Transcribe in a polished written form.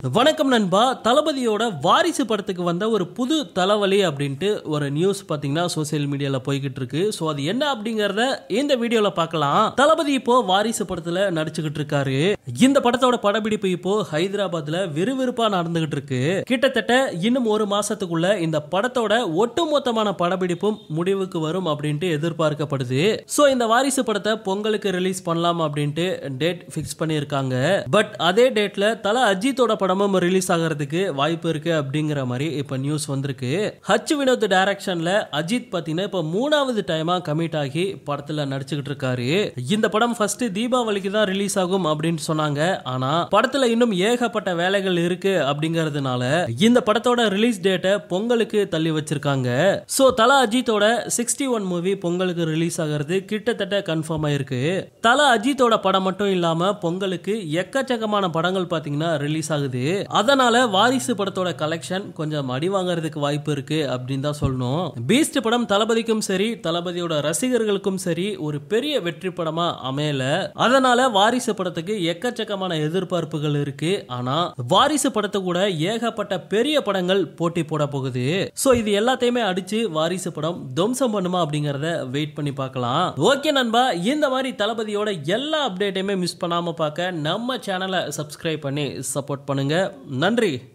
வணக்கம் நண்பா. தளபதியோட வாரிசு படத்துக்கு வந்த ஒரு புது தலைவலி அப்படின்ட்டு ஒரு நியூஸ் பாத்தீங்கன்னா சோசியல் மீடியால போய்கிட்டு இருக்கு. சோ அது என்ன அப்படிங்கறத இந்த வீடியோல பார்க்கலாம். தளபதி இப்போ வாரிசு படத்துல நடிச்சுக்கிட்டு இருக்காரு. இந்த படத்தோட படப்பிடிப்பு இப்போ ஹைதராபாத்ல விறுவிறுப்பா நடந்துகிட்டு இருக்கு. கிட்டத்தட்ட இன்னும் ஒரு மாசத்துக்குள்ள இந்த படத்தோட ஒட்டுமொத்தமான படப்பிடிப்பும் முடிவுக்கு வரும் அப்படின்ட்டு எதிர்பார்க்கப்படுது. சோ இந்த வாரிசு படத்தை பொங்கலுக்கு ரிலீஸ் பண்ணலாம் அப்படின்ட்டு டேட் பிக்ஸ் பண்ணிருக்காங்க. பட் அதே டேட்ல தல அஜித்தோட படமும் ரிலீஸ் ஆகிறதுக்கு வாய்ப்பு இருக்கு அப்படிங்கிற மாதிரி இப்ப நியூஸ் வந்திருக்கு. ஹச் வினோத் டைரக்ஷன்ல அஜித் பாத்தீங்கன்னா இப்ப 3வது டைமா கமிட் ஆகி படத்துல நடிச்சுக்கிட்டு இருக்காரு. இந்த படம் ஃபர்ஸ்ட் தீபாவளிக்கு தான் ரிலீஸ் ஆகும் அப்படின்னு சொன்னாங்க. ஆனா படத்துல இன்னும் ஏகப்பட்ட வேலைகள் இருக்கு அப்படிங்கறதுனால இந்த படத்தோட ரிலீஸ் டேட்டை பொங்கலுக்கு தள்ளி வச்சிருக்காங்க. சோ தல அஜித்தோட 61 மூவி பொங்கலுக்கு ரிலீஸ் ஆகிறது கிட்டத்தட்ட கன்ஃபார்ம் ஆயிருக்கு. தல அஜித்தோட படம் மட்டும் இல்லாம பொங்கலுக்கு எக்கச்சக்கமான படங்கள் பாத்தீங்கன்னா ரிலீஸ் ஆகுது. அதனால வாரிசு படத்தோட கலெக்ஷன் கொஞ்சம் அடி வாங்கறதுக்கு வாய்ப்பு இருக்கு அப்படின்னு தான் சொல்லணும். பீஸ்ட் படம் தளபதிக்கும் சரி தளபதியோட ரசிகர்களுக்கும் சரி ஒரு பெரிய வெற்றி படமா அமையல. அதனால வாரிசு படத்துக்கு எக்கச்சக்கமான எதிர்பார்ப்புகள் இருக்கு. ஆனா வாரிசு படத்தை கூட ஏகப்பட்ட பெரிய படங்கள் போட்டி போட போகுது. சோ இது எல்லாத்தையுமே அடிச்சு வாரிசு படம் துவம்சம் பண்ணுமா அப்படிங்கறத வெயிட் பண்ணி பார்க்கலாம். ஓகே நண்பா, இந்த மாதிரி தளபதியோட எல்லா அப்டேட்டையுமே மிஸ் பண்ணாம பார்க்க நம்ம சேனலை சப்ஸ்கிரைப் பண்ணி சப்போர்ட் பண்ணுங்க. நன்றி.